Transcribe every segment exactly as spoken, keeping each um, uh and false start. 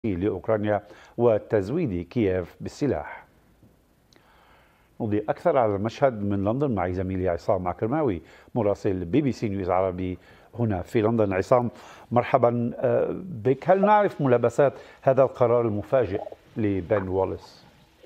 لأوكرانيا وتزويد كييف بالسلاح. نضي أكثر على المشهد من لندن مع زميلي عصام عكرماوي مراسل بي بي سي نيوز عربي هنا في لندن. عصام، مرحبا بك. هل نعرف ملابسات هذا القرار المفاجئ لبن ووليس؟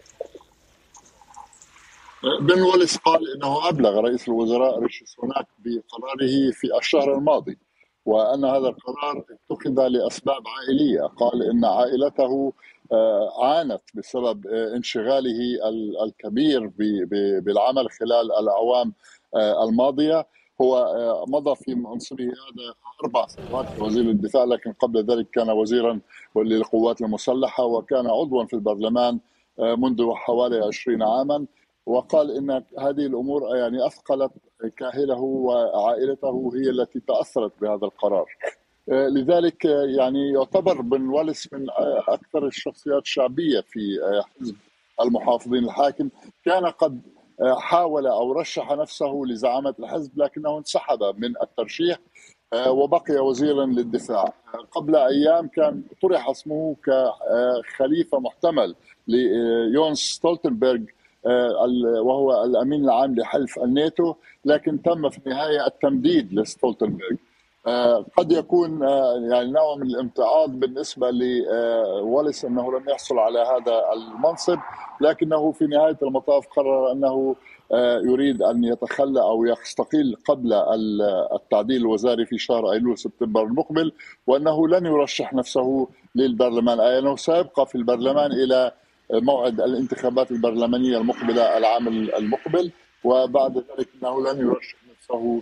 بن ووليس قال انه ابلغ رئيس الوزراء ريشي سوناك بقراره في الشهر الماضي، وان هذا القرار اتخذ لاسباب عائليه. قال ان عائلته عانت بسبب انشغاله الكبير بالعمل خلال الاعوام الماضيه. هو مضى في منصبه هذا اربع سنوات كوزير الدفاع، لكن قبل ذلك كان وزيرا للقوات المسلحه وكان عضوا في البرلمان منذ حوالي عشرين عاما. وقال ان هذه الامور يعني اثقلت كاهله وعائلته، هي التي تاثرت بهذا القرار. لذلك يعني يعتبر بن ووليس من اكثر الشخصيات شعبيه في حزب المحافظين الحاكم. كان قد حاول او رشح نفسه لزعامه الحزب، لكنه انسحب من الترشيح وبقي وزيرا للدفاع. قبل ايام كان طرح اسمه كخليفه محتمل ليونس ستولتنبرغ وهو الامين العام لحلف الناتو، لكن تم في النهايه التمديد لستولتنبرغ. قد يكون يعني نوع من الامتعاض بالنسبه لووليس انه لم يحصل على هذا المنصب، لكنه في نهايه المطاف قرر انه يريد ان يتخلى او يستقيل قبل التعديل الوزاري في شهر ايلول سبتمبر المقبل، وانه لن يرشح نفسه للبرلمان، اي انه سيبقى في البرلمان الى موعد الانتخابات البرلمانيه المقبله العام المقبل، وبعد ذلك انه لن يرشح نفسه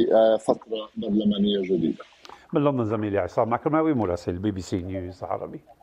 لفتره برلمانيه جديده. من لندن زميلي عصام عكرماوي مراسل بي بي سي نيوز عربي.